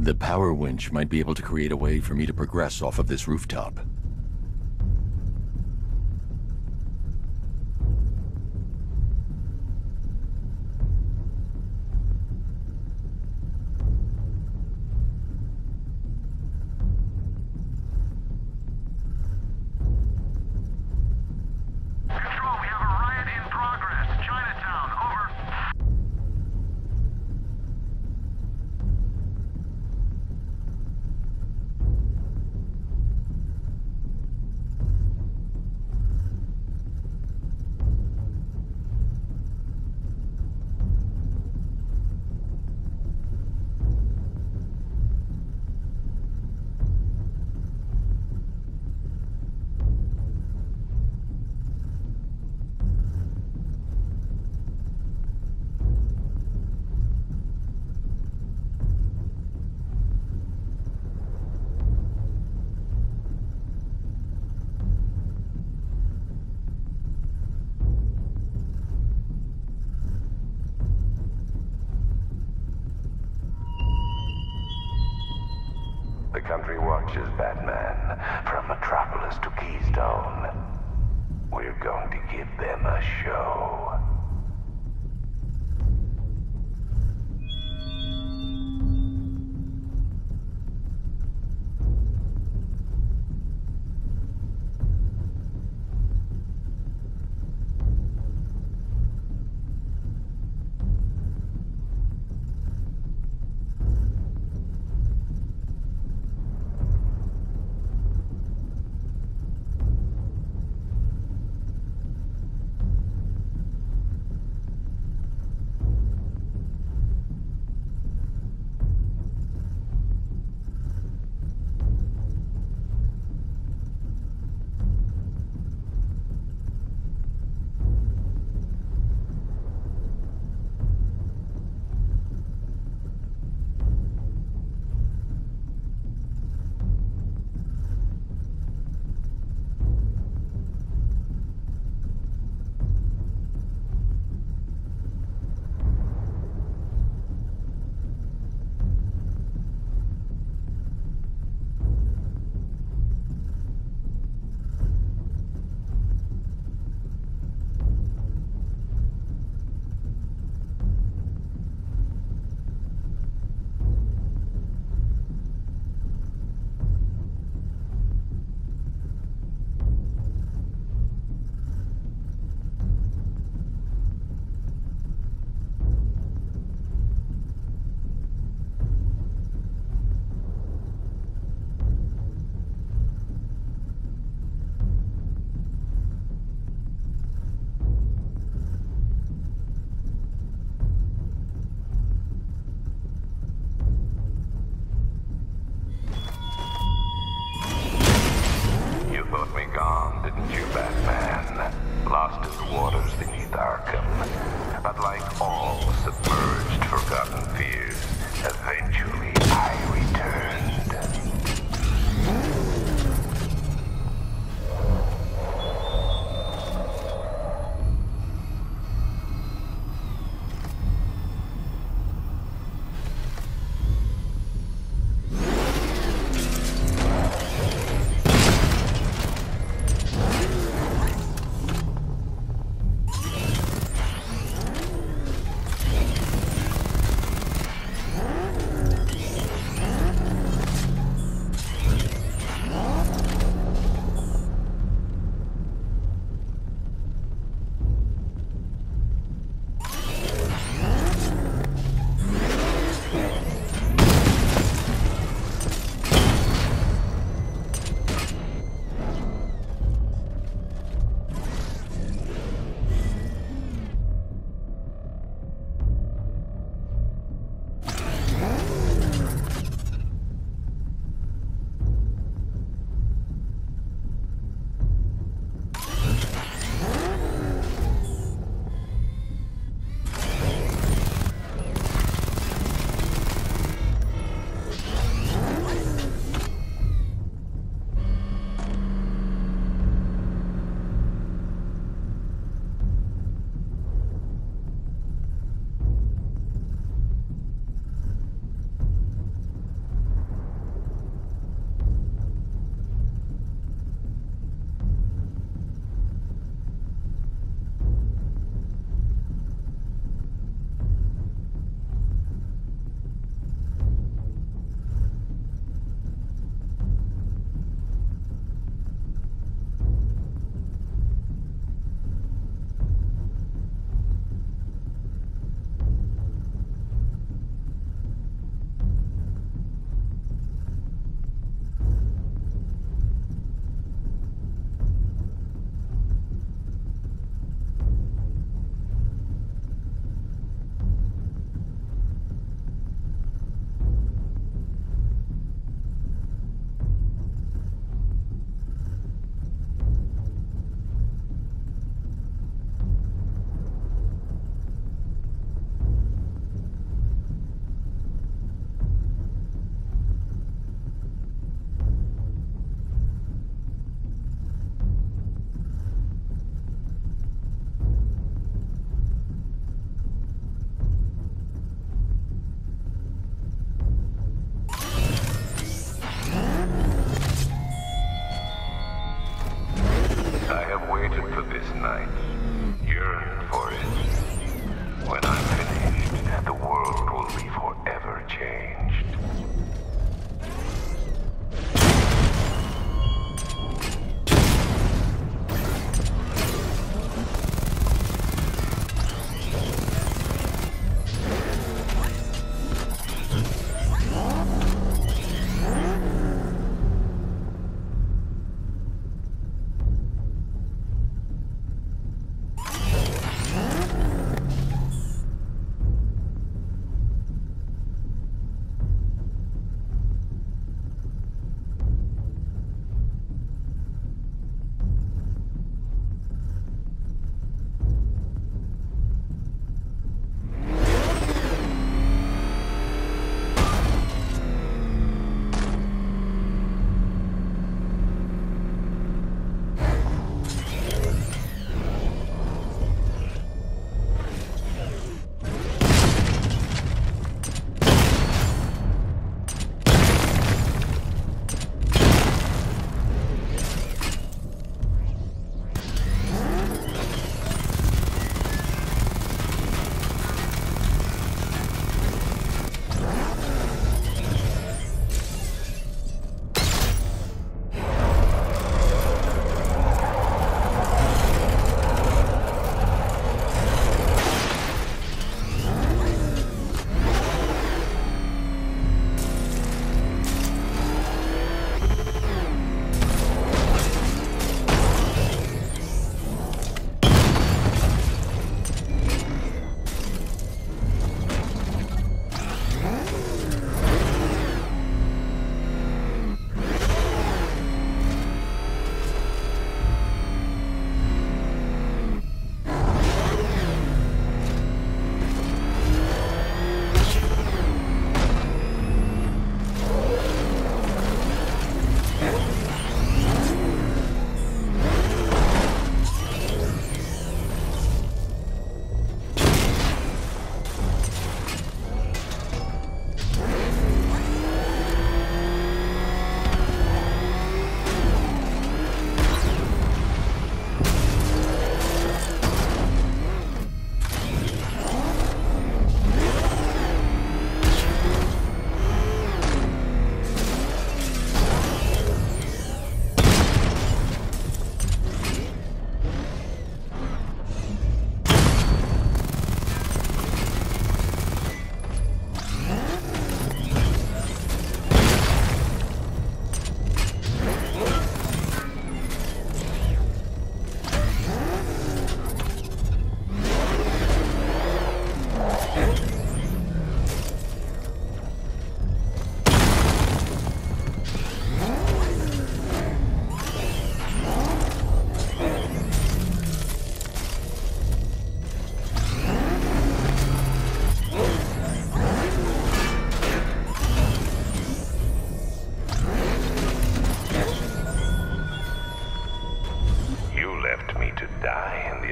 The power winch might be able to create a way for me to progress off of this rooftop. Control, we have a riot in progress. Chinatown, over. The country watches, Batman. From Metropolis to Keystone. We're going to give them a show.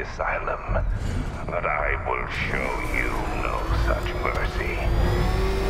asylum. But I will show you no such mercy.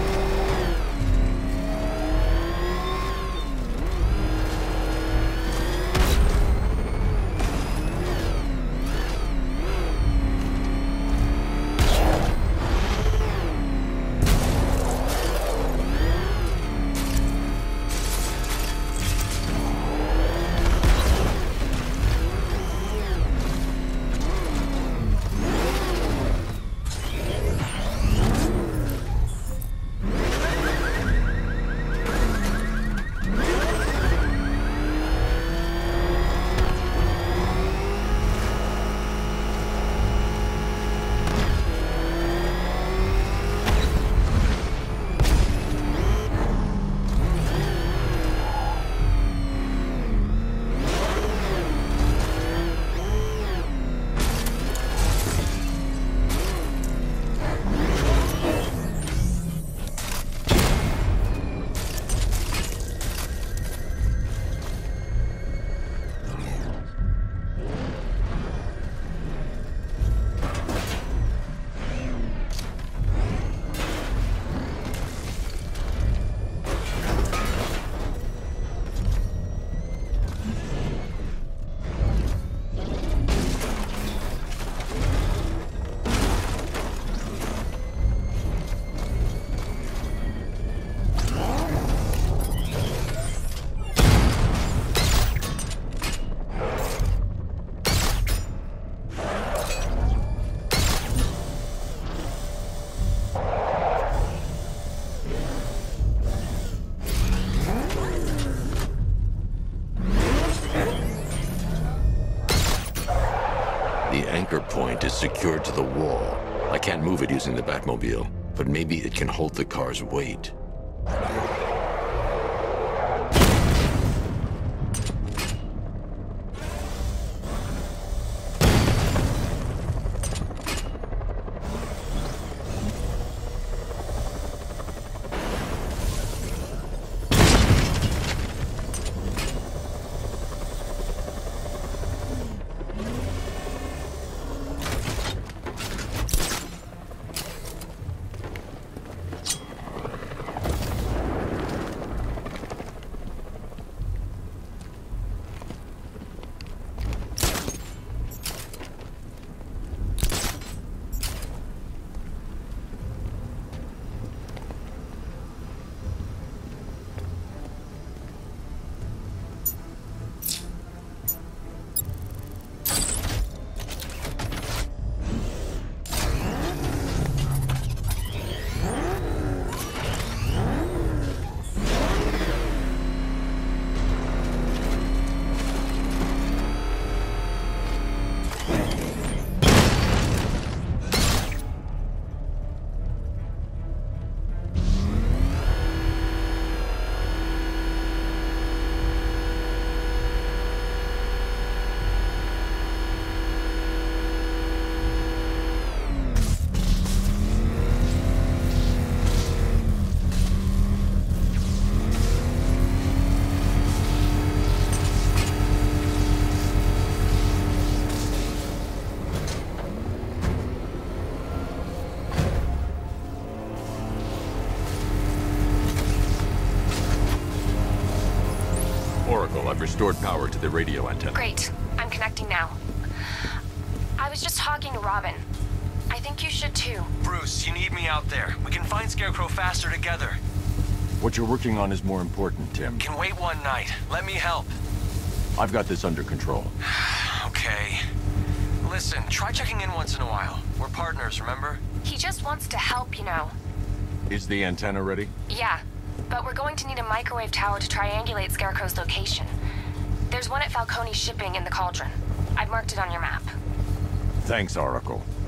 The anchor point is secured to the wall. I can't move it using the Batmobile, but maybe it can hold the car's weight. Oracle, I've restored power to the radio antenna. Great. I'm connecting now. I was just talking to Robin. I think you should too. Bruce, you need me out there. We can find Scarecrow faster together. What you're working on is more important, Tim. Can wait one night. Let me help. I've got this under control. Okay. Listen, try checking in once in a while. We're partners, remember? He just wants to help, you know. Is the antenna ready? Yeah, but we're going to need a microwave tower to triangulate Scarecrow's location. There's one at Falcone Shipping in the Cauldron. I've marked it on your map. Thanks, Oracle.